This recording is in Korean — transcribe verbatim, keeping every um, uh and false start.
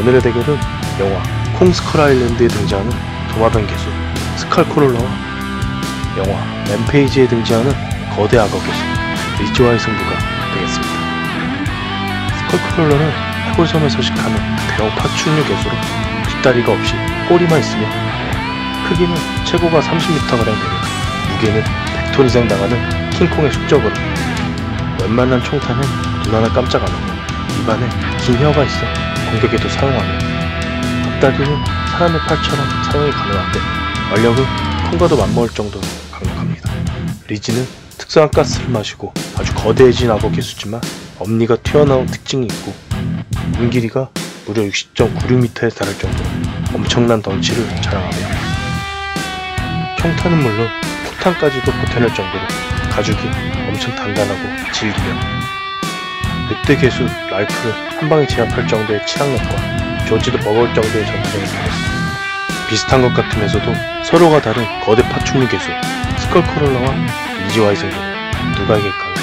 오늘의 대결은 영화 콩스컬 아일랜드에 등장하는 도마뱀 괴수 스컬크롤러와 영화 램페이지에 등장하는 거대 악어 괴수 리즈와의 승부가 되겠습니다. 스컬크롤러는 해골섬에 서식하는 대형 파충류 괴수로 뒷다리가 없이 꼬리만 있으며 크기는 최고가 삼십 미터가량 되며 무게는 백 톤 이상 나가는 킹콩의 숙적으로 웬만한 총탄은 눈 하나 깜짝 안 하고 입안에 긴 혀가 있어 공격에도 사용하며 앞다리는 사람의 팔처럼 사용이 가능한데 완력은 콩과도 맞먹을 정도로 강력합니다. 리지는 특수한 가스를 마시고 아주 거대해진 악어 괴수지만 엄니가 튀어나온 특징이 있고 몸 길이가 무려 육십 점 구육 미터에 달할 정도로 엄청난 덩치를 자랑하며 총탄은 물론 포탄까지도 보태낼 정도로 가죽이 엄청 단단하고 질기며 늑대 괴수 라이프를 한방에 제압할 정도의 치락력과 조지도 버거울 정도의 전투력을 보였습니다. 비슷한 것 같으면서도 서로가 다른 거대 파충류 괴수 스컬크롤러와 리지와의 승부는 누가 이길까요?